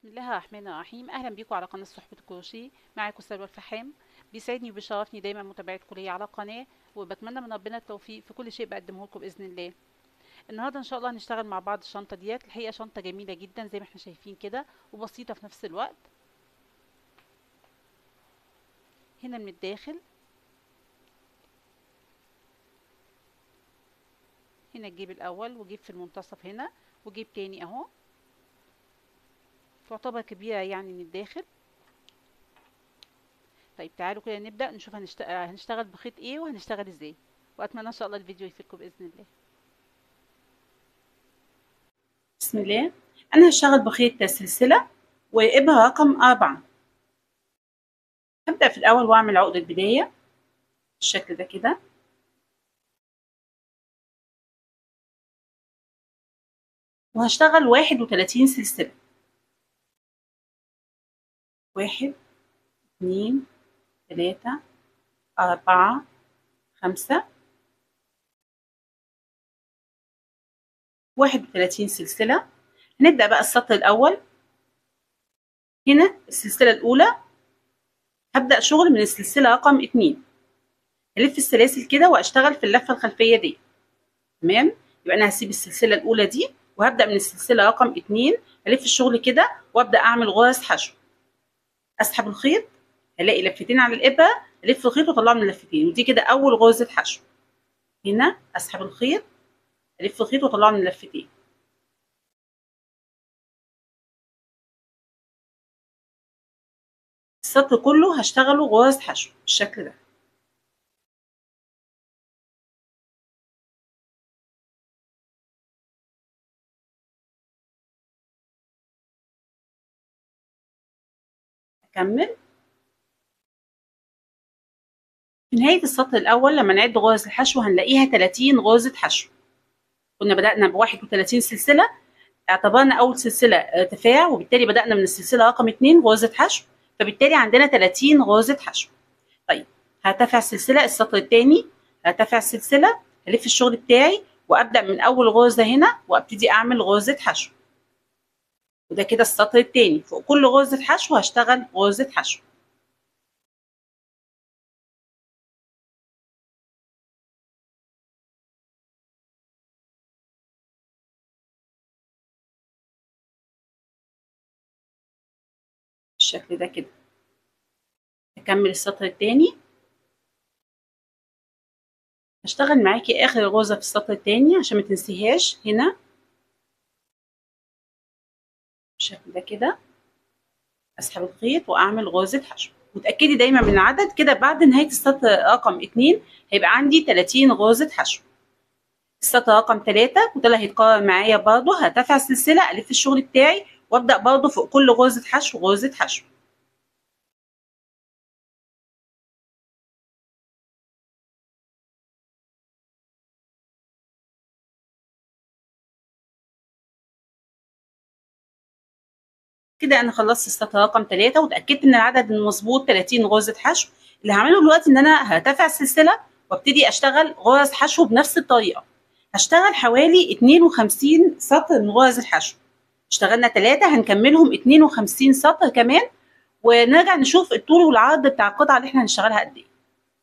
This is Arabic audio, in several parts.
بسم الله الرحمن الرحيم. اهلا بيكم على قناه صحبه الكروشيه. معاكم سلوى الفحام. بيسعدني وبيشرفني دايما متابعتكم ليا على القناه، وبتمنى من ربنا التوفيق في كل شيء بقدمه لكم باذن الله. النهارده ان شاء الله هنشتغل مع بعض الشنطه ديت. الحقيقه شنطه جميله جدا زي ما احنا شايفين كده، وبسيطه في نفس الوقت. هنا من الداخل، هنا الجيب الاول وجيب في المنتصف هنا، وجيب تاني اهو. تعتبر كبيره يعني من الداخل. طيب تعالوا كده نبدا نشوف هنشتغل بخيط ايه وهنشتغل ازاي، واتمنى ان شاء الله الفيديو يفيدكم باذن الله. بسم الله. أنا هشتغل بخيط سلسلة وإبرة رقم 4. هبدأ في الأول وأعمل عقدة بداية بالشكل ده كده، وهشتغل 31 سلسلة. 1 2 3 4 5 31 سلسلة. هنبدأ بقى السطر الأول. هنا السلسلة الأولى هبدأ شغل من السلسلة رقم 2. هلف السلاسل كده وأشتغل في اللفة الخلفية دي. تمام، يبقى أنا هسيب السلسلة الأولى دي وهبدأ من السلسلة رقم 2. هلف الشغل كده وأبدأ أعمل غرز حشو. اسحب الخيط، هلاقي لفتين على الابره، الف الخيط واطلعه من اللفتين، ودي كده اول غرزه حشو. هنا اسحب الخيط، الف الخيط واطلعه من اللفتين. السطر كله هشتغله غرز حشو بالشكل ده. اكمل. في نهايه السطر الاول لما نعد غرز الحشو هنلاقيها 30 غرزه حشو. كنا بدانا ب 31 سلسله، اعتبرنا اول سلسله ارتفاع، وبالتالي بدانا من السلسله رقم 2 غرزه حشو، فبالتالي عندنا 30 غرزه حشو. طيب، هرتفع السلسله السطر الثاني، هرتفع السلسله، هلف الشغل بتاعي وابدا من اول غرزه هنا وابتدي اعمل غرزه حشو. وده كده السطر الثاني، فوق كل غرزه حشو هشتغل غرزه حشو. بالشكل ده كده. هكمل السطر الثاني. هشتغل معاكي اخر غرزه في السطر الثاني عشان ما تنسيهاش. هنا بالشكل ده كده اسحب الخيط واعمل غرزه حشو، وتاكدي دايما من العدد كده. بعد نهايه السطر رقم 2 هيبقى عندي 30 غرزه حشو. السطر رقم 3 وده اللي هيتكرر معايا برضه، هرتفع السلسله، الف الشغل بتاعي وابدا برضه فوق كل غرزه حشو غرزه حشو. كده انا خلصت السطر رقم 3 واتاكدت ان العدد مظبوط 30 غرزه حشو. اللي هعمله دلوقتي ان انا هرتفع السلسله وابتدي اشتغل غرز حشو بنفس الطريقه. هشتغل حوالي 52 سطر من غرز الحشو. اشتغلنا 3، هنكملهم 52 سطر كمان، ونرجع نشوف الطول والعرض بتاع القطعه اللي احنا هنشتغلها قد ايه.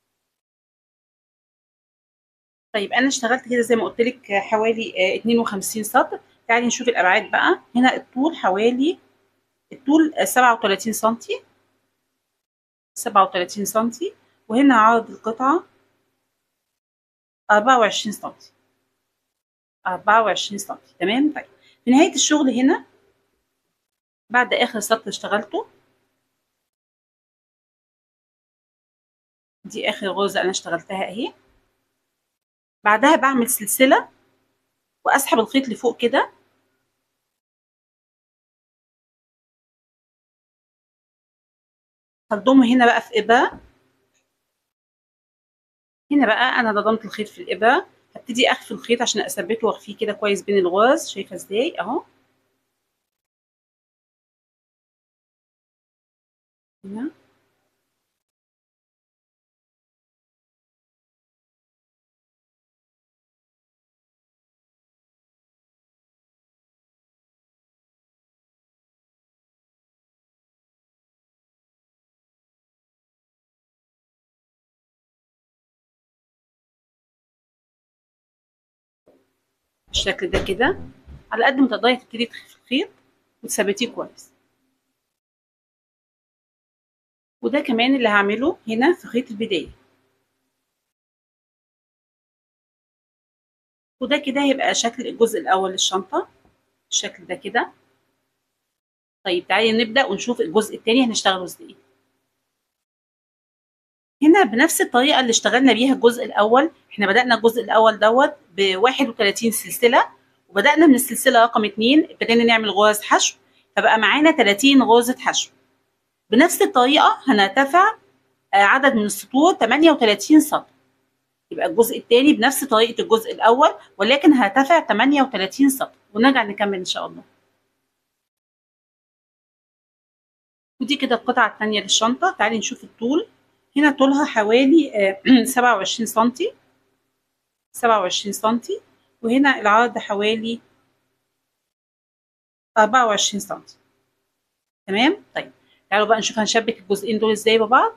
طيب انا اشتغلت كده زي ما قلت لك حوالي 52 سطر. تعالي نشوف الابعاد بقى. هنا الطول حوالي، الطول 37 سنتي، 37 سنتي، وهنا عرض القطعة 24 سنتي، 24 سنتي. تمام. طيب في نهاية الشغل هنا بعد آخر سطر اشتغلته، دي آخر غرزة أنا اشتغلتها أهي. بعدها بعمل سلسلة وأسحب الخيط لفوق كده، هضمه هنا بقى في إبرة. هنا بقى أنا ضمت الخيط في الإبرة، هبتدي أخفي الخيط عشان أثبته وأخفيه كده كويس بين الغرز. شايفة إزاي؟ أهو. هنا بالشكل ده كده. على قد ما تقدري تبتدي تخفي الخيط وتثبتيه كويس. وده كمان اللي هعمله هنا في خيط البداية. وده كده هيبقى شكل الجزء الأول للشنطة بالشكل ده كده. طيب تعالي نبدأ ونشوف الجزء التاني هنشتغله ازاي. هنا بنفس الطريقة اللي اشتغلنا بيها الجزء الأول، احنا بدأنا الجزء الأول دوت ب 31 سلسلة، وبدأنا من السلسلة رقم 2 ابتدينا نعمل غرز حشو، فبقى معانا 30 غرزة حشو. بنفس الطريقة هنرتفع عدد من السطور 38 سطر. يبقى الجزء الثاني بنفس طريقة الجزء الأول، ولكن هرتفع 38 سطر، ونرجع نكمل إن شاء الله. ودي كده القطعة الثانية للشنطة. تعالي نشوف الطول. هنا طولها حوالي 27 سنتي، 27 سنتي، وهنا العرض حوالي 24 سنتي. تمام. طيب تعالوا بقى نشوف هنشبك الجزئين دول ازاي ببعض.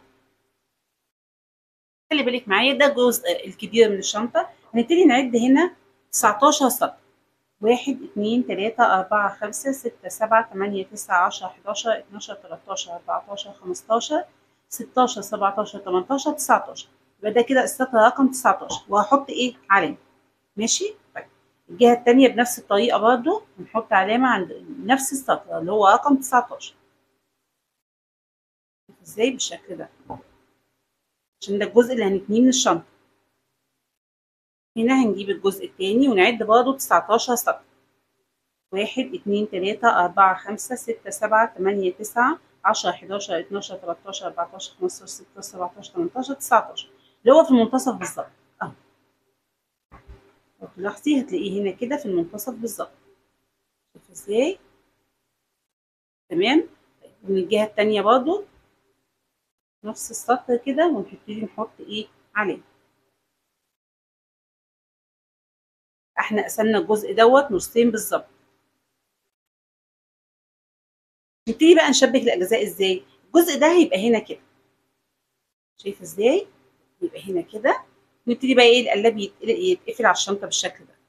خلي بالك معايا، ده الجزء الكبير من الشنطة. هنبتدي نعد هنا 19 سطر. 1 2 3 4 5 6 7 8 9 10 11 12 13 14 15 16 17 18 19. يبقى ده كده السطر رقم 19، وهحط ايه؟ علامة. ماشي. طيب الجهة التانية بنفس الطريقة برضو هنحط علامة عند نفس السطر اللي هو رقم 19. ازاي؟ بالشكل ده، عشان ده الجزء اللي هنتنيه من الشنطة. هنا هنجيب الجزء التاني ونعد برضو 19 سطر. 1 2 3 4 5 6 7 8 9 10 11 12 13 14 15 16 17 18 19 اللي هو في المنتصف بالظبط اهو. لو تلاحظي هتلاقيه هنا كده في المنتصف بالظبط. شوف ازاي. تمام. من الجهة التانية برضو نفس السطر كده، ونبتدي نحط ايه؟ علامة. احنا قسمنا الجزء دوت نصين بالظبط. نبتدي بقى نشبك الاجزاء ازاي. الجزء ده هيبقى هنا كده، شايفه ازاي؟ يبقى هنا كده. نبتدي بقى ايه؟ القلاب يتقفل على الشنطه بالشكل ده.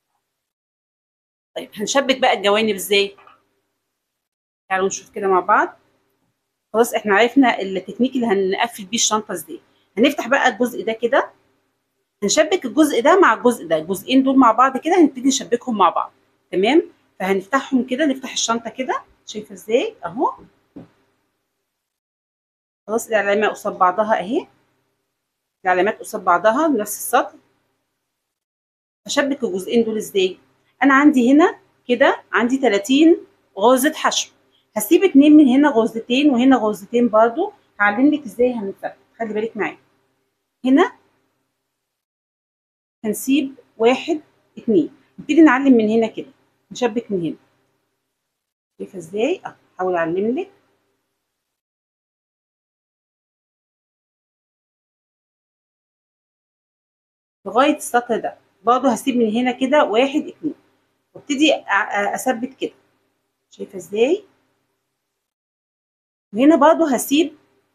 طيب هنشبك بقى الجوانب ازاي؟ تعالوا نشوف كده مع بعض. خلاص احنا عرفنا التكنيك اللي هنقفل بيه الشنطه ازاي. هنفتح بقى الجزء ده كده، هنشبك الجزء ده مع الجزء ده، الجزئين دول مع بعض كده هنبتدي نشبكهم مع بعض. تمام. فهنفتحهم كده، نفتح الشنطه كده، شايفه ازاي؟ اهو. خلاص العلامه قصاد بعضها اهي، العلامات قصاد بعضها بنفس السطر. هشبك الجزئين دول ازاي؟ انا عندي هنا كده عندي 30 غرزه حشو، هسيب 2 من هنا غرزتين وهنا غرزتين برضو. هعلملك ازاي هنثبت، خلي بالك معايا. هنا هنسيب 1 2، نبتدي نعلم من هنا كده، نشبك من هنا. شايفه ازاي؟ احاول اعلملك لغايه السطر ده. برضو هسيب من هنا كده 1 2، وابتدي اثبت كده. شايفه ازاي؟ وهنا برضو هسيب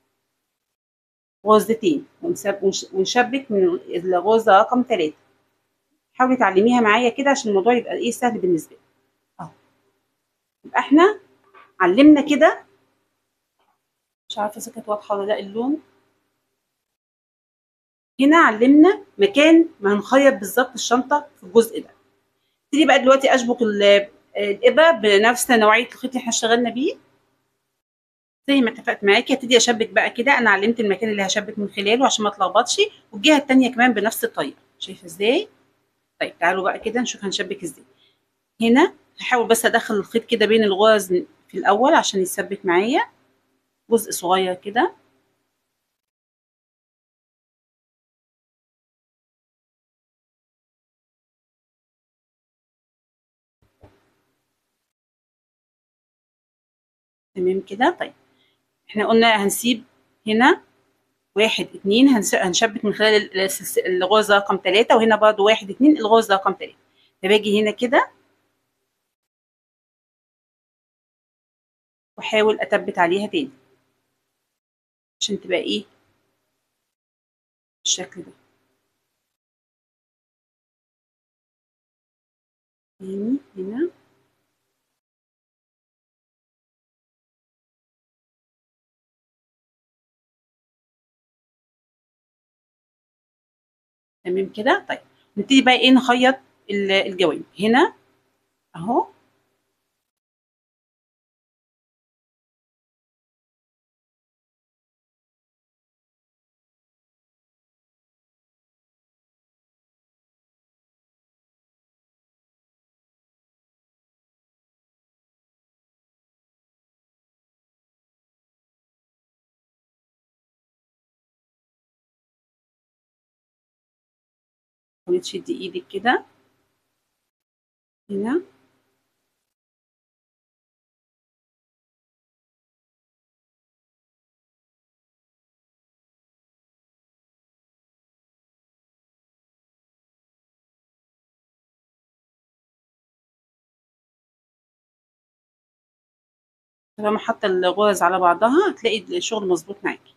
غرزتين ونشبك من الغرزه رقم 3. حاولي تعلميها معايا كده عشان الموضوع يبقى ايه؟ سهل بالنسبه لك. اهو. يبقى احنا علمنا كده. مش عارفه اذا كانت واضحه ولا لا اللون. هنا علمنا مكان ما هنخيط بالظبط الشنطه في الجزء ده. ابتدي بقى دلوقتي اشبك الابره بنفس نوعيه الخيط اللي احنا اشتغلنا بيه زي ما اتفقت معاكي. هبتدي اشبك بقى كده، انا علمت المكان اللي هشبك من خلاله عشان ما اتلخبطش، والجهه الثانيه كمان بنفس الطريقه. شايفه ازاي؟ طيب تعالوا بقى كده نشوف هنشبك ازاي. هنا هحاول بس ادخل الخيط كده بين الغرز في الاول عشان يثبت معايا جزء صغير كده. تمام كده. طيب احنا قلنا هنسيب هنا 1 2، هنشبك من خلال الغرزة رقم 3، وهنا برضو 1 2 الغرزة رقم 3. فباجي هنا كده واحاول اثبت عليها تاني عشان تبقى ايه؟ بالشكل ده. تاني هنا. تمام كده. طيب نبتدي بقى ايه نخيط الجوانب هنا اهو. ونشدي ايدك كده هنا. طالما حاطه الغرز على بعضها هتلاقي الشغل مظبوط معاكي.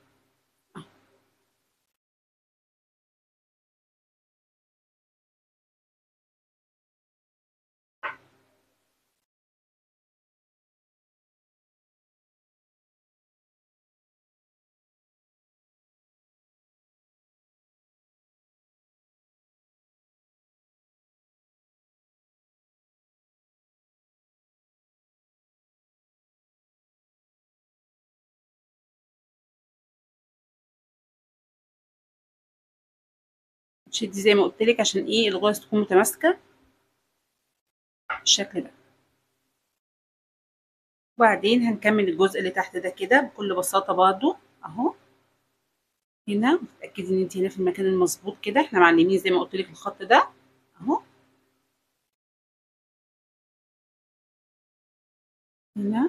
تشدي زي ما قلت لك عشان ايه الغرز تكون متماسكه بالشكل ده. وبعدين هنكمل الجزء اللي تحت ده كده بكل بساطه برضو اهو. هنا متاكدي ان انت هنا في المكان المظبوط كده، احنا معلمين زي ما قلت لك الخط ده اهو. هنا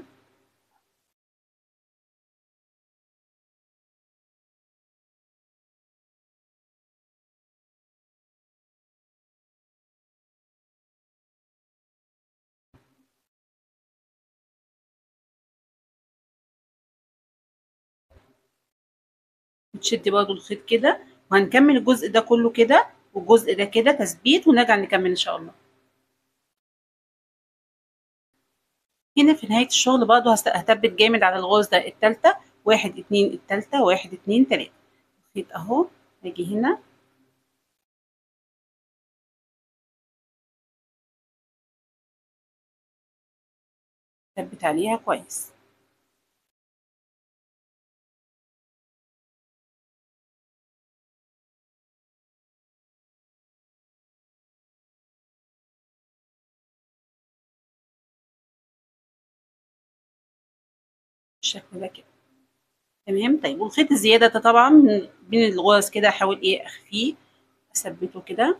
بتشدي برضو الخيط كده، وهنكمل الجزء ده كله كده والجزء ده كده تثبيت، ونرجع نكمل ان شاء الله. هنا في نهاية الشغل برضو هثبت جامد على الغرزة التالتة، 1 2 التالتة 1 2 3 خيط اهو. هاجي هنا ثبت عليها كويس. بالشكل ده كده تمام. طيب والخيط الزيادة ده طبعا بين الغرز كده احاول ايه اخفيه، اثبته كده.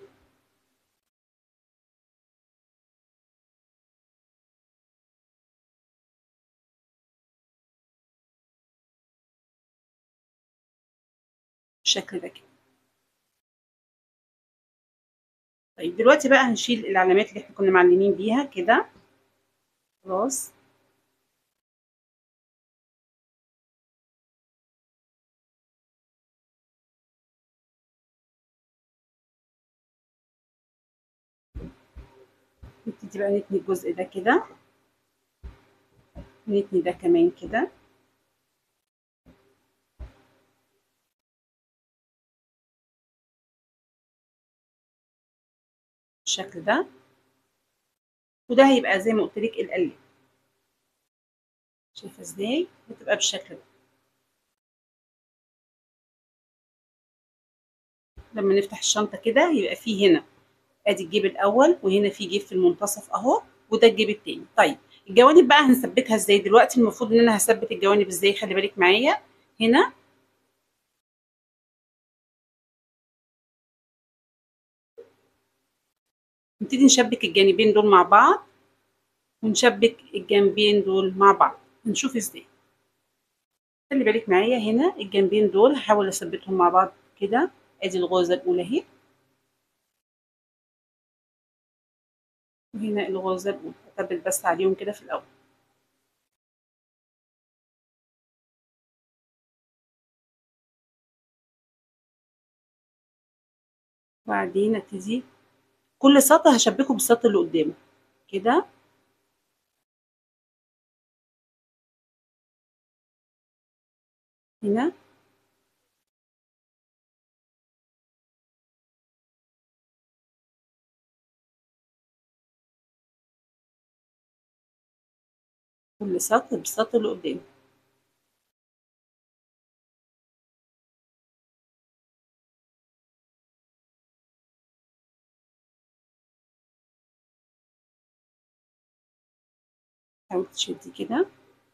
بالشكل ده كده. طيب دلوقتي بقى هنشيل العلامات اللي احنا كنا معلمين بيها كده خلاص. نبتدي بقى نتني الجزء ده كده، نتني ده كمان كده بالشكل ده. وده هيبقى زي ما قلت لك القلب، شايفه ازاي بتبقى بالشكل ده. لما نفتح الشنطه كده يبقى فيه هنا ادي الجيب الاول، وهنا في جيب في المنتصف اهو، وده الجيب التاني. طيب الجوانب بقى هنثبتها ازاي دلوقتي؟ المفروض ان انا هثبت الجوانب ازاي، خلي بالك معايا. هنا نبتدي نشبك الجانبين دول مع بعض، ونشبك الجنبين دول مع بعض. هنشوف ازاي. خلي بالك معايا هنا الجنبين دول هحاول اثبتهم مع بعض كده. ادي الغرزه الاولى اهي، وهنا الغرزه الاولى اثبت بس عليهم كده في الاول. وبعدين ابتدي كل سطر هشبكه بالسطر اللي قدامه. كده هنا كل سطر بالسطر اللي قدامه. حاولي تشدي كده.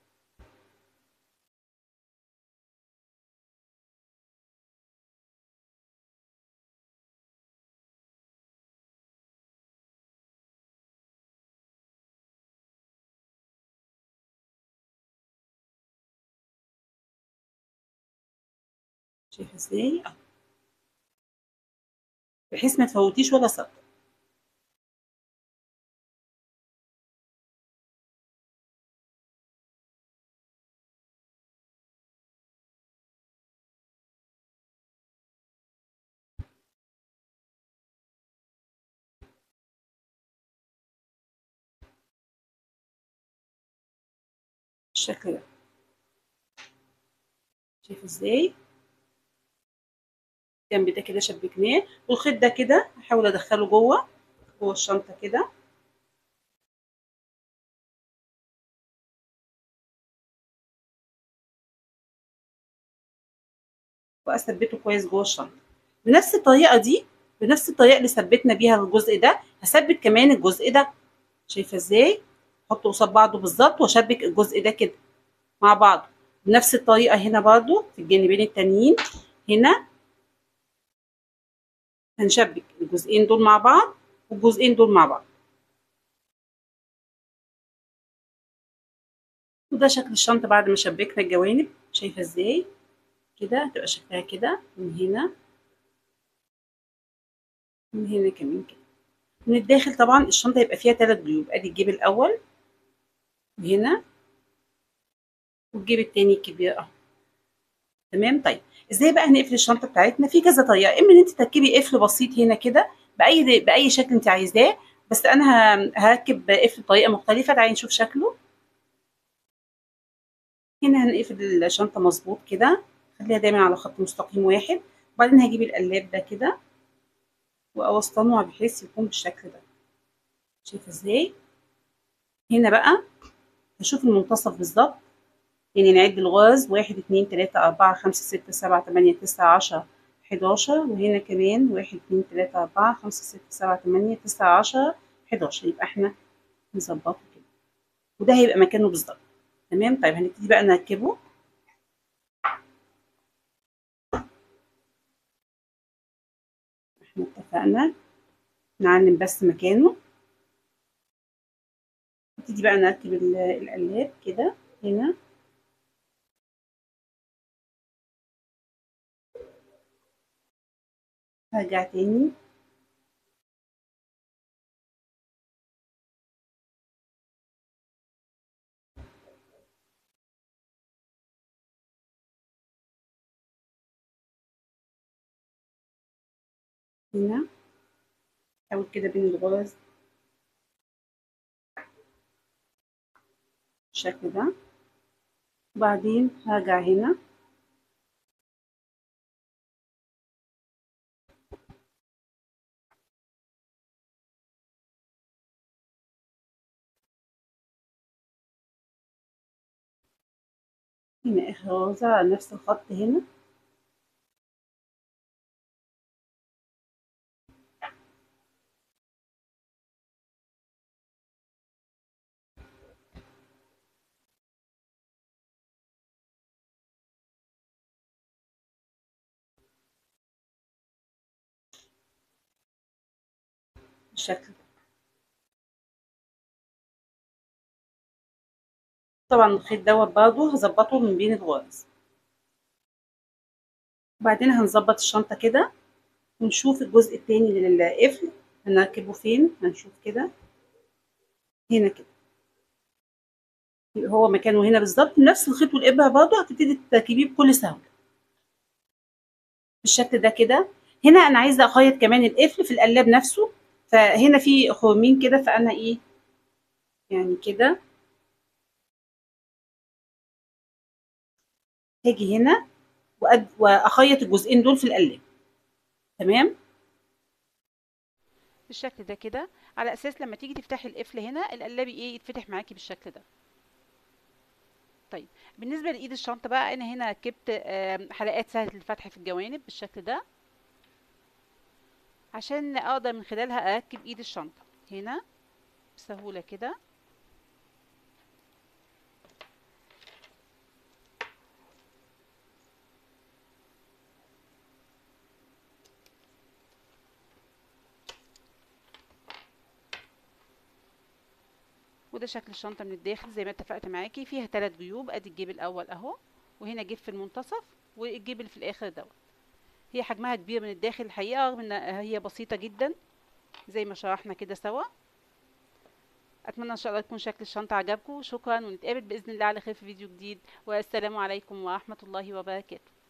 شايفه ازاي؟ بحيث ما تفوتيش ولا سطر. بالشكل ده. شايفه ازاي؟ الجنب ده كده شبكناه، والخيط ده كده هحاول ادخله جوه الشنطه كده. واثبته كويس جوه الشنطه. بنفس الطريقه دي، بنفس الطريقه اللي ثبتنا بيها الجزء ده، هثبت كمان الجزء ده. شايفه ازاي؟ احطه قصاد بعضه بالظبط واشبك الجزء ده كده مع بعض بنفس الطريقه. هنا برضو في الجانبين التانيين هنا هنشبك الجزئين دول مع بعض والجزئين دول مع بعض. وده شكل الشنطه بعد ما شبكنا الجوانب. شايفه ازاي؟ كده هتبقى شكلها كده من هنا، من هنا كمان كده. من الداخل طبعا الشنطه يبقى فيها 3 جيوب. ادي الجيب الاول وهنا، والجيب التاني الكبير اهو. تمام. طيب ازاي بقى هنقفل الشنطه بتاعتنا؟ في كذا طريقه. اما ان انت تركبي قفل بسيط هنا كده باي شكل انت عايزاه، بس انا هركب قفل بطريقه مختلفه. تعالي نشوف شكله. هنا هنقفل الشنطه مظبوط كده، خليها دايما على خط مستقيم واحد. وبعدين هجيب القلاب ده كده واوسطنه بحيث يكون بالشكل ده. شايفه ازاي؟ هنا بقى هشوف المنتصف بالظبط. يعني نعد الغرز 1 2 3 4 5 6 7 8 9 10 11. وهنا كمان 1 2 3 4 5 6 7 8 9 10 11. يبقى احنا نظبطه كده، وده هيبقى مكانه بالظبط. تمام. طيب هنبتدي بقى نركبه. احنا اتفقنا نعلم بس مكانه. نبتدي بقى نركب القلاب كده هنا. هرجع تاني هنا، احاول كده بين الغرز بالشكل ده. وبعدين هرجع هنا هنا اخر غرزة على نفس الخط هنا. بالشكل ده. طبعا الخيط دوت برضه هظبطه من بين الغرز. وبعدين هنظبط الشنطة كده ونشوف الجزء التاني للقفل هنركبه فين. هنشوف كده هنا كده، يبقى هو مكانه هنا بالظبط. نفس الخيط والإبرة برضه هتبتدي تركبيه بكل سهولة بالشكل ده كده. هنا أنا عايزة أخيط كمان القفل في القلاب نفسه، فهنا في خرمين كده، فأنا إيه يعني كده. هاجي هنا واخيط الجزئين دول في القلاب. تمام. بالشكل ده كده، على اساس لما تيجي تفتحي القفل هنا القلابي ايه يتفتح معاكي بالشكل ده. طيب بالنسبه لايد الشنطه بقى، انا هنا ركبت حلقات سهله الفتح في الجوانب بالشكل ده، عشان اقدر من خلالها اركب ايد الشنطه هنا بسهوله كده. وده شكل الشنطه من الداخل زي ما اتفقت معاكي، فيها 3 جيوب، ادي الجيب الاول اهو، وهنا جيب في المنتصف، والجيب اللي في الاخر دوت. هي حجمها كبير من الداخل الحقيقه، رغم ان هي بسيطه جدا زي ما شرحنا كده سوا. اتمنى ان شاء الله يكون شكل الشنطه عجبكم. شكرا، ونتقابل باذن الله على خير في فيديو جديد، والسلام عليكم ورحمه الله وبركاته.